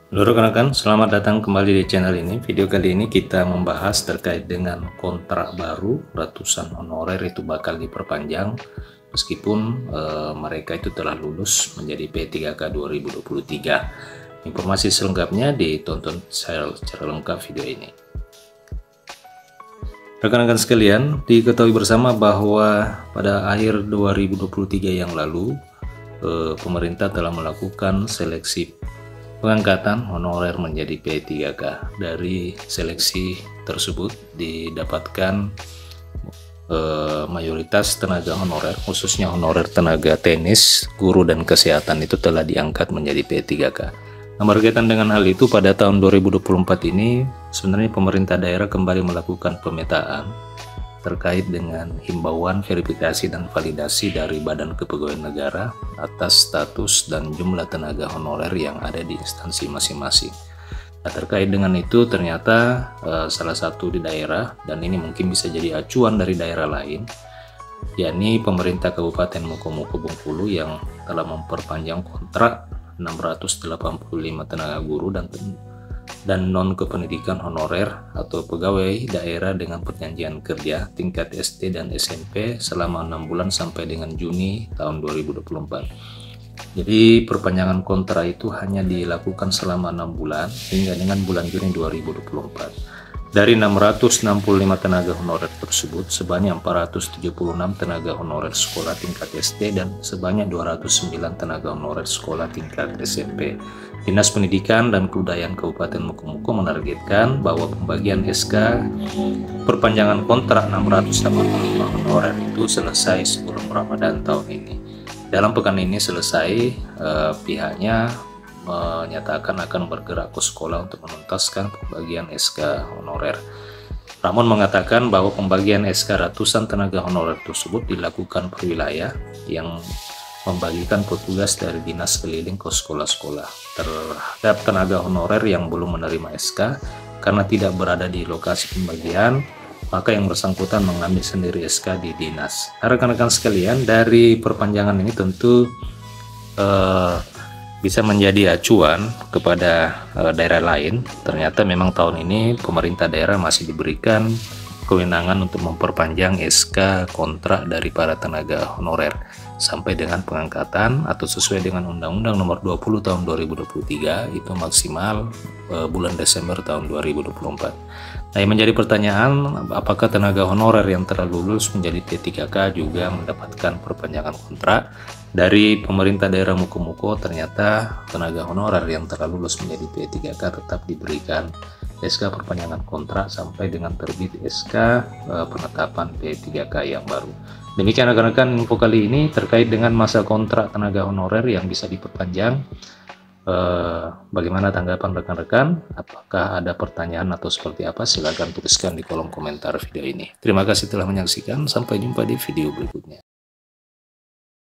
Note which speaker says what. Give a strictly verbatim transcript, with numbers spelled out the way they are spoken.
Speaker 1: Halo rekan-rekan, selamat datang kembali di channel ini. Video kali ini kita membahas terkait dengan kontrak baru ratusan honorer itu bakal diperpanjang meskipun eh, mereka itu telah lulus menjadi P tiga K dua ribu dua puluh tiga. Informasi selengkapnya ditonton secara, secara lengkap video ini. Rekan-rekan sekalian, diketahui bersama bahwa pada akhir dua ribu dua puluh tiga yang lalu eh, pemerintah telah melakukan seleksi pengangkatan honorer menjadi P tiga K. Dari seleksi tersebut didapatkan eh, mayoritas tenaga honorer, khususnya honorer tenaga teknis, guru dan kesehatan itu telah diangkat menjadi P tiga K. Nah, berkaitan dengan hal itu, pada tahun dua ribu dua puluh empat ini sebenarnya pemerintah daerah kembali melakukan pemetaan terkait dengan himbauan verifikasi dan validasi dari Badan Kepegawaian Negara atas status dan jumlah tenaga honorer yang ada di instansi masing-masing. Nah, terkait dengan itu ternyata eh, salah satu di daerah, dan ini mungkin bisa jadi acuan dari daerah lain, yakni pemerintah Kabupaten Mukomuko Bengkulu yang telah memperpanjang kontrak enam ratus delapan puluh lima tenaga guru dan dan non kependidikan honorer atau pegawai daerah dengan perjanjian kerja tingkat S D dan S M P selama enam bulan sampai dengan Juni tahun dua ribu dua puluh empat. Jadi perpanjangan kontrak itu hanya dilakukan selama enam bulan hingga dengan bulan Juni dua ribu dua puluh empat. Dari enam ratus enam puluh lima tenaga honorer tersebut, sebanyak empat ratus tujuh puluh enam tenaga honorer sekolah tingkat S D dan sebanyak dua ratus sembilan tenaga honorer sekolah tingkat S M P. Dinas Pendidikan dan Kebudayaan Kabupaten Mukomuko menargetkan bahwa pembagian S K perpanjangan kontrak enam ratus delapan puluh lima honorer itu selesai sebelum Ramadan tahun ini. Dalam pekan ini selesai, eh, pihaknya menyatakan akan bergerak ke sekolah untuk menuntaskan pembagian S K honorer. Ramon mengatakan bahwa pembagian S K ratusan tenaga honorer tersebut dilakukan per wilayah yang membagikan petugas dari dinas keliling ke sekolah-sekolah terhadap tenaga honorer yang belum menerima S K karena tidak berada di lokasi pembagian, maka yang bersangkutan mengambil sendiri S K di dinas. Rekan-rekan sekalian, dari perpanjangan ini tentu eh, bisa menjadi acuan kepada uh, daerah lain. Ternyata memang tahun ini pemerintah daerah masih diberikan kewenangan untuk memperpanjang S K kontrak dari para tenaga honorer sampai dengan pengangkatan atau sesuai dengan Undang-Undang Nomor dua puluh Tahun dua ribu dua puluh tiga itu maksimal uh, bulan Desember tahun dua ribu dua puluh empat. Nah, yang menjadi pertanyaan, apakah tenaga honorer yang telah lulus menjadi P tiga K juga mendapatkan perpanjangan kontrak? Dari pemerintah daerah Mukomuko, ternyata tenaga honorer yang telah lulus menjadi P tiga K tetap diberikan S K perpanjangan kontrak sampai dengan terbit S K eh, penetapan P tiga K yang baru. Demikian rekan-rekan info kali ini terkait dengan masa kontrak tenaga honorer yang bisa diperpanjang. Eh, bagaimana tanggapan rekan-rekan? Apakah ada pertanyaan atau seperti apa? Silahkan tuliskan di kolom komentar video ini. Terima kasih telah menyaksikan. Sampai jumpa di video berikutnya.